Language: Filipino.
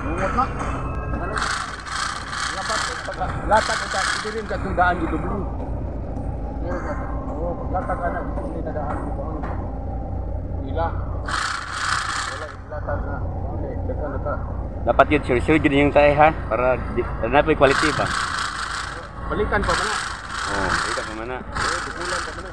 Bungot na. Ano? Dapat latag ka dito rin katundaan dito bro. Oo, paglatag ka na hindi na daan dito. Ila. Wala latag na. Okay, deka. Dapat yun, sure yun yung tayo ha, para na po yung quality ba? Balikan pa mana. Oo, balikan pa mana. Dukulan pa mana.